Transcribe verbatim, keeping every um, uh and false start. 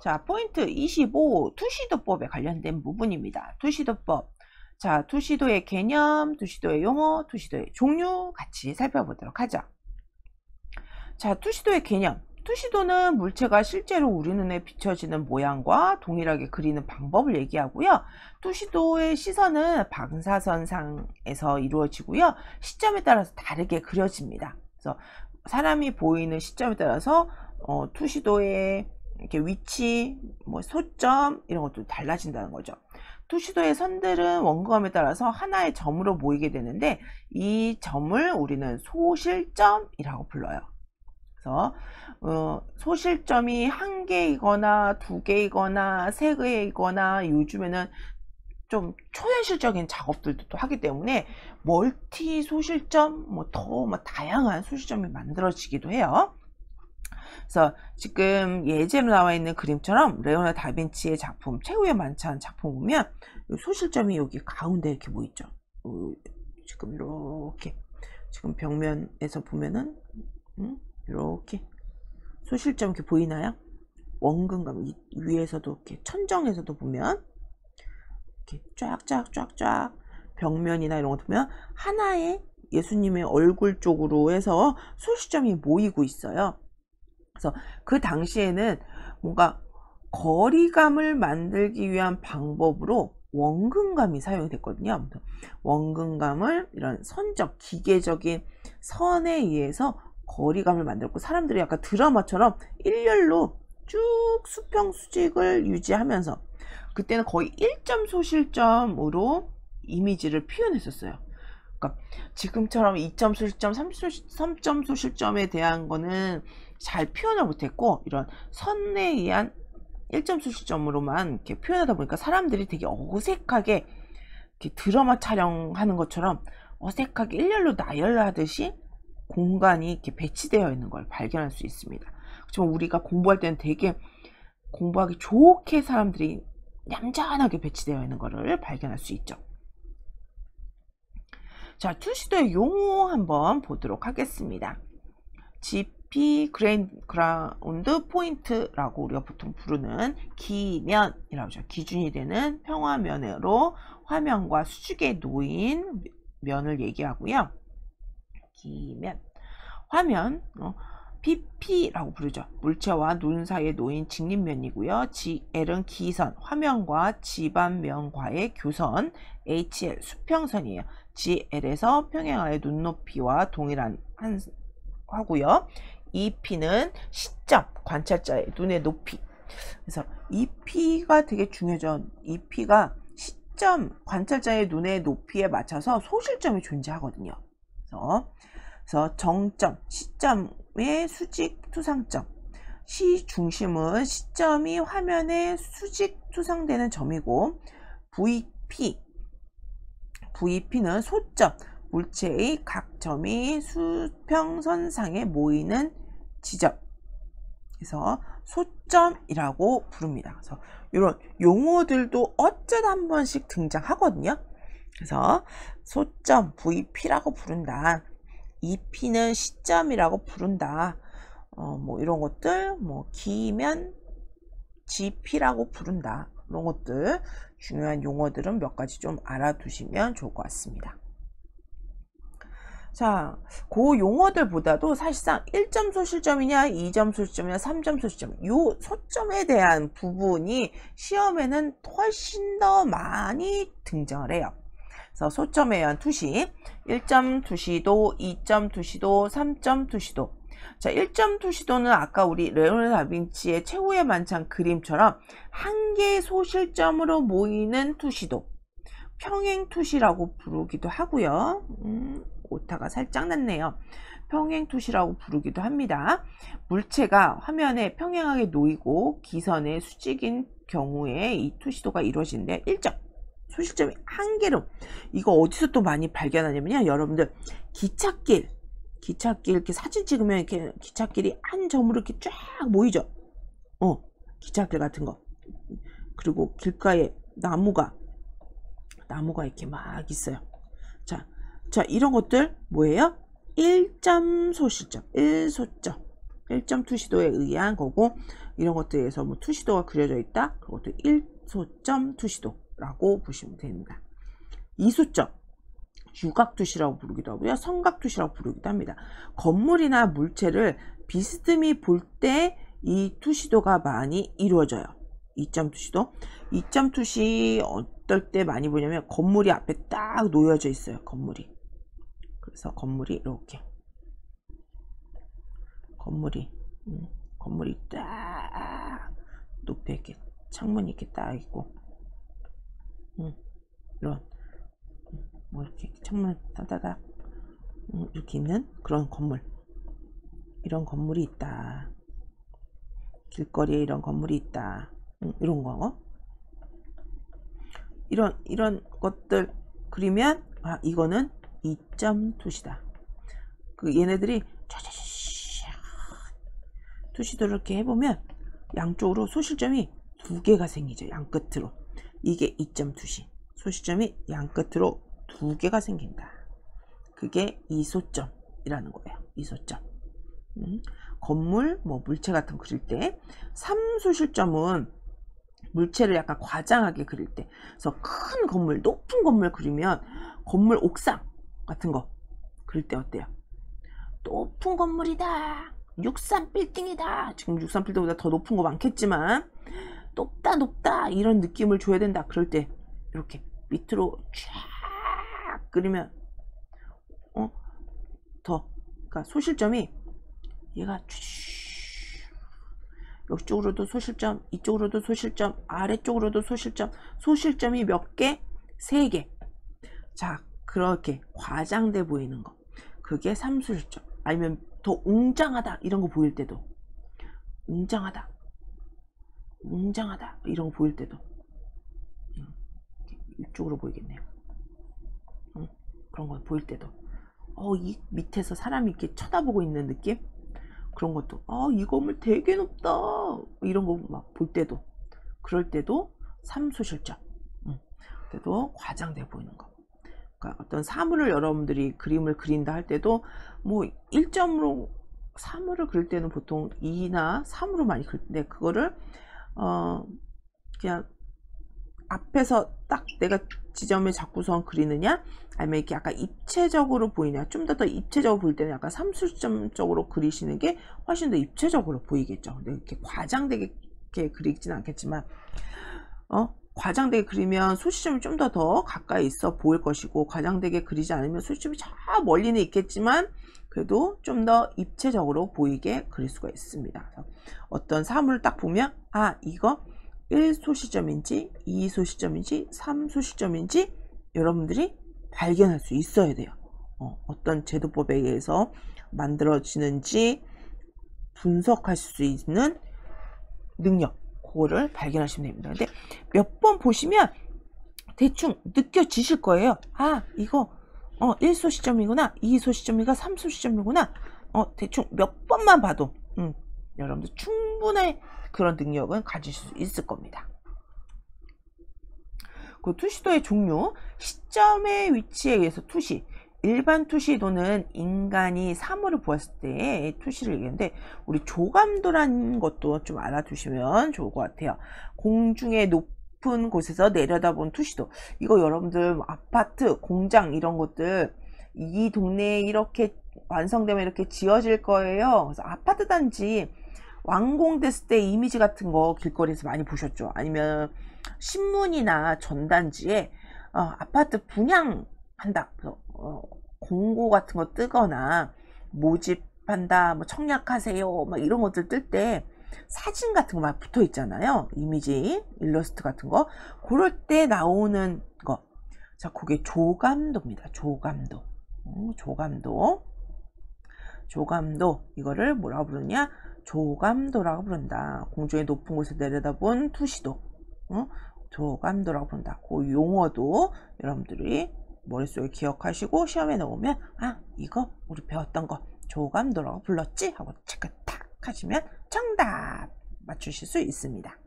자, 포인트 이십오, 투시도법에 관련된 부분입니다. 투시도법. 자, 투시도의 개념, 투시도의 용어, 투시도의 종류 같이 살펴보도록 하죠. 자, 투시도의 개념. 투시도는 물체가 실제로 우리 눈에 비춰지는 모양과 동일하게 그리는 방법을 얘기하고요. 투시도의 시선은 방사선상에서 이루어지고요. 시점에 따라서 다르게 그려집니다. 그래서 사람이 보이는 시점에 따라서 어, 투시도의 이렇게 위치, 뭐 소점 이런 것도 달라진다는 거죠. 투시도의 선들은 원근감에 따라서 하나의 점으로 모이게 되는데 이 점을 우리는 소실점이라고 불러요. 그래서 어, 소실점이 한 개이거나 두 개이거나 세 개이거나 요즘에는 좀 초현실적인 작업들도 또 하기 때문에 멀티 소실점, 뭐 더 뭐 다양한 소실점이 만들어지기도 해요. 그래서 지금 예제로 나와 있는 그림처럼 레오나르도 다빈치의 작품 최후의 만찬 작품 보면 소실점이 여기 가운데 이렇게 보이죠. 지금 이렇게 지금 벽면에서 보면은 음, 이렇게 소실점 이렇게 보이나요? 원근감 위에서도 이렇게 천정에서도 보면 이렇게 쫙쫙쫙쫙 벽면이나 이런 거 보면 하나의 예수님의 얼굴 쪽으로 해서 소실점이 모이고 있어요. 그래서 그 당시에는 뭔가 거리감을 만들기 위한 방법으로 원근감이 사용이 됐거든요. 원근감을 이런 선적, 기계적인 선에 의해서 거리감을 만들고 사람들이 약간 드라마처럼 일렬로 쭉 수평 수직을 유지하면서 그때는 거의 일 점 소실점으로 이미지를 표현했었어요. 그러니까 지금처럼 이 점 소실점, 삼 점 소실점에 대한 거는 잘 표현을 못했고 이런 선에 의한 일 점 소실점으로만 이렇게 표현하다 보니까 사람들이 되게 어색하게 이렇게 드라마 촬영하는 것처럼 어색하게 일렬로 나열하듯이 공간이 이렇게 배치되어 있는 걸 발견할 수 있습니다. 그렇지만 우리가 공부할 때는 되게 공부하기 좋게 사람들이 얌전하게 배치되어 있는 것을 발견할 수 있죠. 자, 투시도의 용어 한번 보도록 하겠습니다. 지피 그라운드 포인트라고 우리가 보통 부르는 기면이라고 하죠. 기준이 되는 평화면으로 화면과 수직에 놓인 면을 얘기하고요. 기면, 화면, 어, 비피라고 부르죠. 물체와 눈 사이에 놓인 직립면이고요. 지엘은 기선, 화면과 지반면과의 교선, 에이치엘 수평선이에요. 지엘에서 평행하여 눈높이와 동일한 한 하고요. 이피는 시점, 관찰자의 눈의 높이. 그래서 이피가 되게 중요하죠. 이피가 시점, 관찰자의 눈의 높이에 맞춰서 소실점이 존재하거든요. 그래서, 그래서 정점, 시점의 수직 투상점. 시 중심은 시점이 화면에 수직 투상되는 점이고 브이피, 브이피는 소점, 물체의 각 점이 수평선상에 모이는 지점. 그래서 소점이라고 부릅니다. 그래서 이런 용어들도 어쩌다 한 번씩 등장하거든요. 그래서 소점, 브이피라고 부른다. 이피는 시점이라고 부른다. 어, 뭐 이런 것들, 뭐 기면, 지피라고 부른다. 이런 것들 중요한 용어들은 몇 가지 좀 알아두시면 좋을 것 같습니다. 자, 그 용어들보다도 사실상 일 점 소실점이냐, 이 점 소실점이냐, 삼 점 소실점, 요 소점에 대한 부분이 시험에는 훨씬 더 많이 등장을 해요. 그래서 소점에 의한 투시, 일 점 투시도, 이 점 투시도, 삼 점 투시도. 자, 일 점 투시도는 아까 우리 레오나르도 다빈치의 최후의 만찬 그림처럼 한 개의 소실점으로 모이는 투시도, 평행 투시라고 부르기도 하고요. 음, 오타가 살짝 났네요. 평행 투시라고 부르기도 합니다. 물체가 화면에 평행하게 놓이고 기선의 수직인 경우에 이 투시도가 이루어지는데 일 점 소실점이 한 개로. 이거 어디서 또 많이 발견하냐면요, 여러분들 기찻길 기찻길 이렇게 사진 찍으면 이렇게 기찻길이 한 점으로 이렇게 쫙 모이죠. 어, 기찻길 같은 거. 그리고 길가에 나무가 나무가 이렇게 막 있어요. 자, 자 이런 것들 뭐예요? 일 점 소실점, 일 소점. 일 점 투시도에 의한 거고, 이런 것들에서 뭐 투시도가 그려져 있다. 그것도 일소점 투시도라고 보시면 됩니다. 이소점, 유각투시라고 부르기도 하고요. 성각투시라고 부르기도 합니다. 건물이나 물체를 비스듬히 볼 때 이 투시도가 많이 이루어져요. 이 점 투시도. 이 점 투시 어떨 때 많이 보냐면 건물이 앞에 딱 놓여져 있어요. 건물이. 그래서 건물이 이렇게. 건물이. 음, 건물이 딱 높게 이렇게 창문이 이렇게 딱 있고. 음, 이런. 뭐 이렇게 창문 따다닥 음, 이렇게 있는 그런 건물, 이런 건물이 있다. 길거리에 이런 건물이 있다. 음, 이런 거, 이런 이런 것들 그리면 아 이거는 이 점 투시다. 그 얘네들이 투시도를 이렇게 해보면 양쪽으로 소실점이 두 개가 생기죠. 양 끝으로. 이게 이 점 투시. 소실점이 양 끝으로 두 개가 생긴다. 그게 이소점이라는 거예요. 이소점. 음, 건물, 뭐 물체 같은 거 그릴 때, 삼소실점은 물체를 약간 과장하게 그릴 때, 그래서 큰 건물, 높은 건물 그리면 건물 옥상 같은 거 그릴 때 어때요? 높은 건물이다. 육십삼 빌딩이다. 지금 육십삼 빌딩보다 더 높은 거 많겠지만 높다 높다 이런 느낌을 줘야 된다. 그럴 때 이렇게 밑으로 쫙 그리면 어? 더 그러니까 소실점이 얘가 이쪽으로도 소실점, 이쪽으로도 소실점, 아래쪽으로도 소실점, 소실점이 몇 개? 세 개. 자, 그렇게 과장돼 보이는 거. 그게 삼소실점. 아니면 더 웅장하다 이런 거 보일 때도, 웅장하다, 웅장하다 이런 거 보일 때도 이쪽으로 보이겠네요. 응? 그런 거 보일 때도 어, 이 밑에서 사람이 이렇게 쳐다보고 있는 느낌? 그런 것도 아, 이 건물 되게 높다 이런 거 막 볼 때도, 그럴 때도 삼소실점. 응. 그때도 과장돼 보이는 거. 그러니까 어떤 사물을 여러분들이 그림을 그린다 할 때도 뭐 일 점으로 사물을 그릴 때는 보통 이나 삼으로 많이 그리는데, 그거를 어 그냥 앞에서 딱 내가 지점을 잡고선 그리느냐, 아니면 이렇게 약간 입체적으로 보이냐, 좀 더 더 입체적으로 보일 때는 약간 삼수점적으로 그리시는 게 훨씬 더 입체적으로 보이겠죠. 근데 이렇게 과장되게 이렇게 그리지는 않겠지만, 어 과장되게 그리면 소시점이 좀 더 더 가까이 있어 보일 것이고, 과장되게 그리지 않으면 소시점이 저 멀리는 있겠지만 그래도 좀 더 입체적으로 보이게 그릴 수가 있습니다. 어떤 사물을 딱 보면 아, 이거 일 소시점인지 이 소시점인지 삼 소시점인지 여러분들이 발견할 수 있어야 돼요. 어, 어떤 제도법에 의해서 만들어지는지 분석하실 수 있는 능력, 그거를 발견하시면 됩니다. 근데 몇 번 보시면 대충 느껴지실 거예요. 아, 이거 어, 일 소시점이구나, 이 소시점이가 삼 소시점이구나. 어, 대충 몇 번만 봐도 음, 여러분들 충분히 그런 능력은 가지실 수 있을 겁니다. 그 투시도의 종류, 시점의 위치에 의해서 투시. 일반 투시도는 인간이 사물을 보았을 때 투시를 얘기하는데, 우리 조감도라는 것도 좀 알아두시면 좋을 것 같아요. 공중에 높은 곳에서 내려다본 투시도. 이거 여러분들 아파트, 공장 이런 것들 이 동네에 이렇게 완성되면 이렇게 지어질 거예요. 그래서 아파트 단지 완공됐을 때 이미지 같은 거 길거리에서 많이 보셨죠? 아니면 신문이나 전단지에 어, 아파트 분양한다, 어, 공고 같은 거 뜨거나 모집한다, 뭐 청약하세요, 막 이런 것들 뜰 때 사진 같은 거 막 붙어 있잖아요. 이미지, 일러스트 같은 거. 그럴 때 나오는 거. 자, 그게 조감도입니다. 조감도. 음, 조감도. 조감도. 이거를 뭐라고 부르냐? 조감도라고 부른다. 공중에 높은 곳에 내려다본 투시도. 어? 조감도라고 부른다. 그 용어도 여러분들이 머릿속에 기억하시고 시험에 나오면 아, 이거 우리 배웠던 거 조감도라고 불렀지? 하고 체크 탁 하시면 정답 맞추실 수 있습니다.